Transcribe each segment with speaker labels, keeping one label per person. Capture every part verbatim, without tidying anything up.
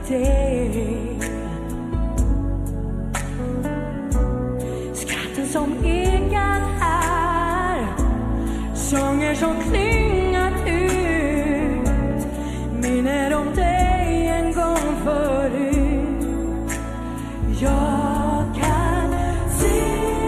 Speaker 1: dig. Skratten som ekar här, sånger som klingat ut, minner om dig en gång förut. Jag kan se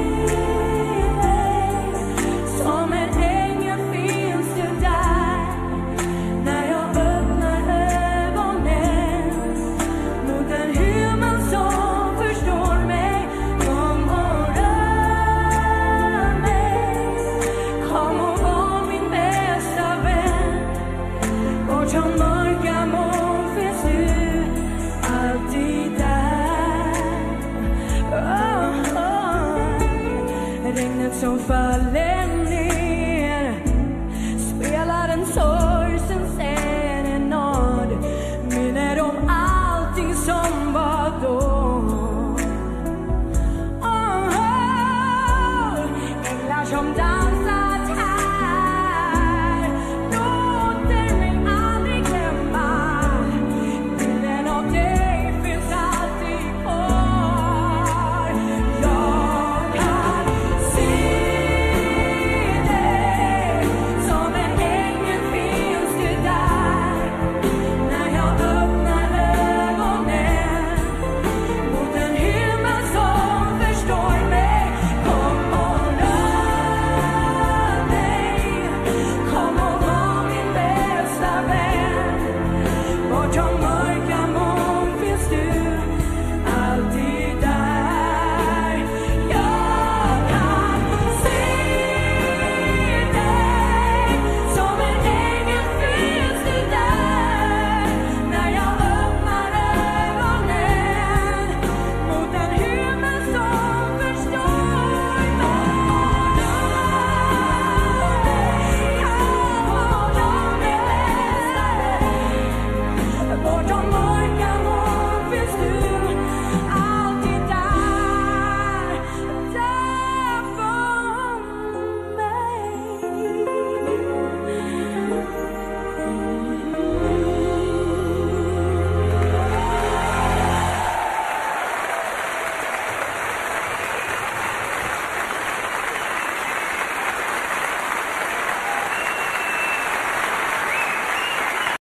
Speaker 1: dig som en ängel, finns du där när jag öppnar ögonen mot en himmel som förstår mig. Kom och rör mig, kom och var min bästa vän. Bortom mörka moln finns du alltid där. Oh, oh. Regnet som faller ner spelar en sorg